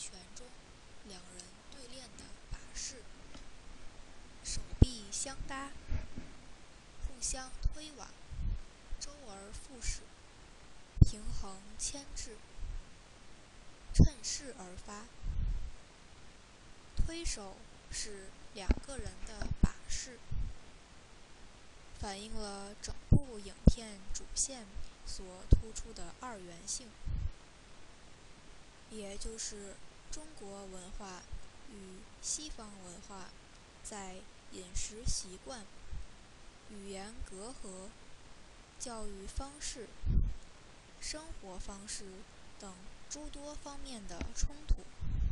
拳中两人对练的把式，手臂相搭，互相推挽，周而复始，平衡牵制，趁势而发。推手是两个人的把式，反映了整部影片主线所突出的二元性，也就是中国文化与西方文化在饮食习惯、语言隔阂、教育方式、生活方式等诸多方面的冲突。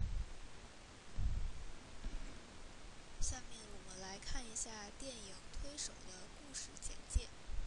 下面我们来看一下电影《推手》的故事简介。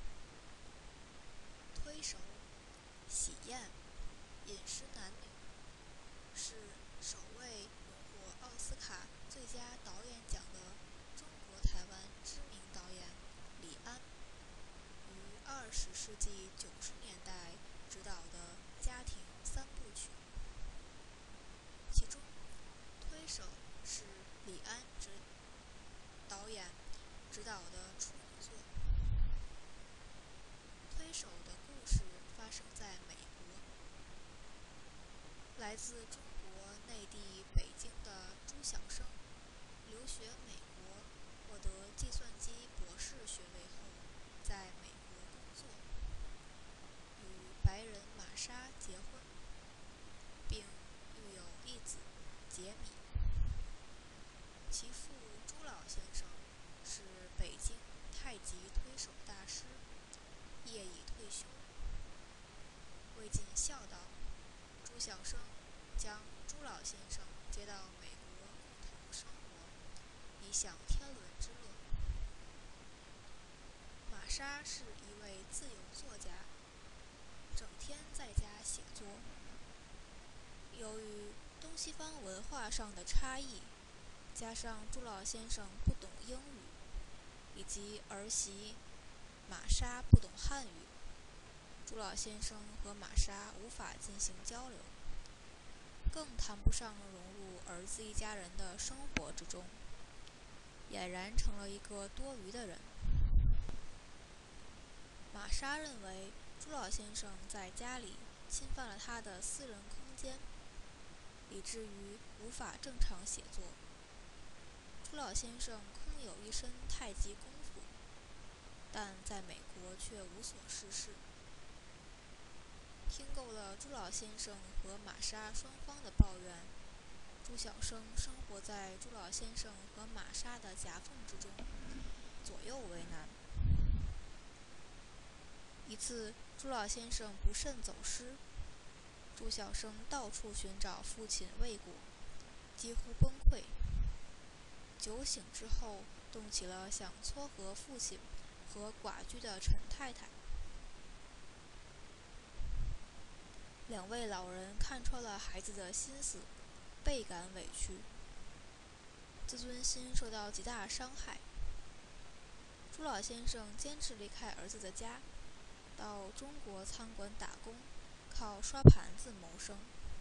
推手，喜宴，饮食男女，是首位荣获奥斯卡最佳导演奖的中国台湾知名导演李安于20世纪90年代执导的家庭3部曲，其中推手是李安导演执导的处女作。推手的故事发生在美国，来自中国内地北京的朱晓生留学美国，获得计算机博士学位后，在美国工作，与白人玛莎结婚，并育有一子杰米。其父朱老先生是北京太极推手大师，业已退休。为尽孝道，朱晓生将朱老先生接到美国共同生活，以享天伦之乐。玛莎是一位自由作家，整天在家写作。由于东西方文化上的差异，加上朱老先生不懂英语，以及儿媳玛莎不懂汉语，朱老先生和玛莎无法进行交流，更谈不上融入儿子一家人的生活之中，俨然成了一个多余的人。玛莎认为朱老先生在家里侵犯了她的私人空间，以至于无法正常写作。朱老先生空有一身太极功夫，但在美国却无所事事。听够了朱老先生和玛莎双方的抱怨，朱晓生生活在朱老先生和玛莎的夹缝之中，左右为难。一次，朱老先生不慎走失，朱晓生到处寻找父亲未果，几乎崩溃。酒醒之后，动起了想撮合父亲和寡居的陈太太。两位老人看穿了孩子的心思，倍感委屈，自尊心受到极大伤害。朱老先生坚持离开儿子的家，到中国餐馆打工，靠刷盘子谋生。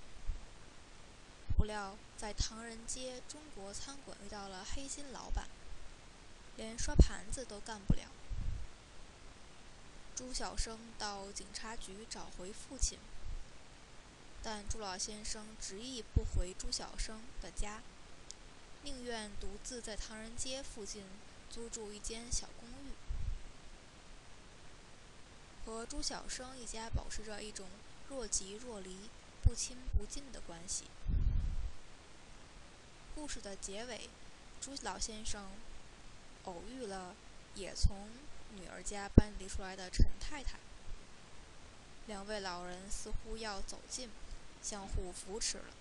不料在唐人街中国餐馆遇到了黑心老板，连刷盘子都干不了。朱晓生到警察局找回父亲，但朱老先生执意不回朱晓生的家，宁愿独自在唐人街附近租住一间小公寓，和朱晓生一家保持着一种若即若离、不亲不近的关系。故事的结尾，朱老先生偶遇了也从女儿家搬离出来的陈太太，两位老人似乎要走近，相互扶持了。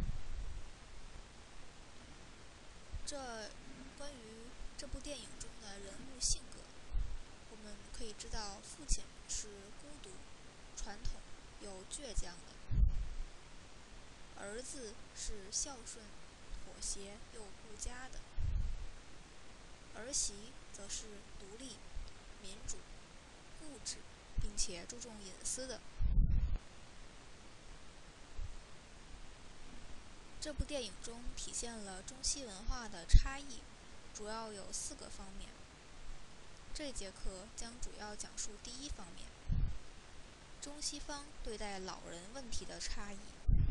关于这部电影中的人物性格，我们可以知道，父亲是孤独、传统又倔强的，儿子是孝顺、妥协又顾家的，儿媳则是独立、民主、固执，并且注重隐私的。 这部电影中体现了中西文化的差异，主要有4个方面。这节课将主要讲述第一方面，中西方对待老人问题的差异。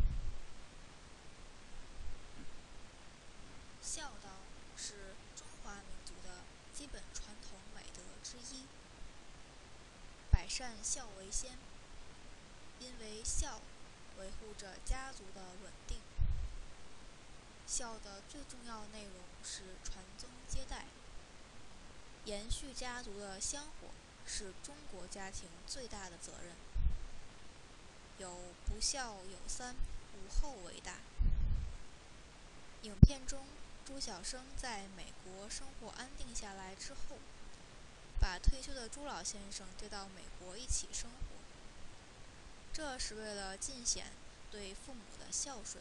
孝道是中华民族的基本传统美德之一，百善孝为先，因为孝维护着家族的稳定。孝的最重要内容是传宗接代，延续家族的香火是中国家庭最大的责任。有不孝有三，无后为大。影片中，朱晓生在美国生活安定下来之后，把退休的朱老先生接到美国一起生活，这是为了尽显对父母的孝顺。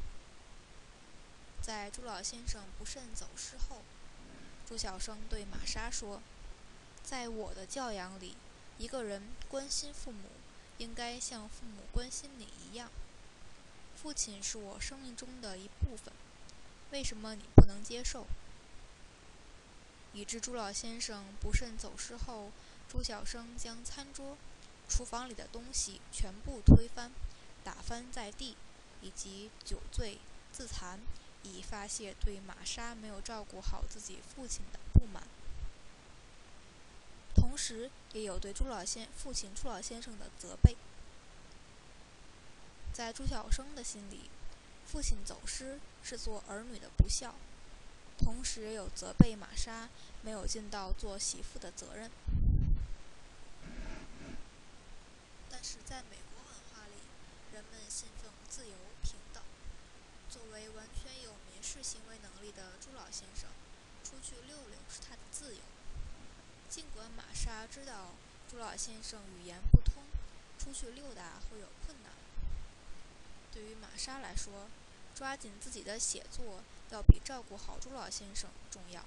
在朱老先生不慎走失后，朱晓生对玛莎说：“在我的教养里，一个人关心父母，应该像父母关心你一样。父亲是我生命中的一部分，为什么你不能接受？”以致朱老先生不慎走失后，朱晓生将餐桌、厨房里的东西全部推翻、打翻在地，以及酒醉、自残，以发泄对玛莎没有照顾好自己父亲的不满。同时也有对父亲朱老先生的责备。在朱晓生的心里，父亲走失是做儿女的不孝，同时也有责备玛莎没有尽到做媳妇的责任。但是在美国文化里，人们信奉自由平等。作为完全有民事行为能力的朱老先生，出去溜溜是他的自由。尽管玛莎知道朱老先生语言不通，出去溜达会有困难。对于玛莎来说，抓紧自己的写作要比照顾好朱老先生重要。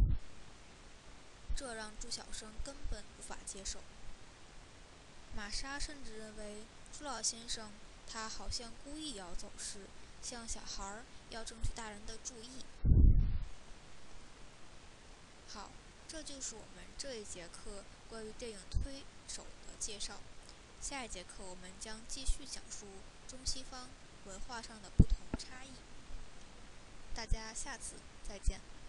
这让朱晓生根本无法接受。玛莎甚至认为朱老先生他好像故意要走失，像小孩要争取大人的注意。好，这就是我们这一节课关于电影推手的介绍。下一节课我们将继续讲述中西方文化上的不同差异。大家下次再见。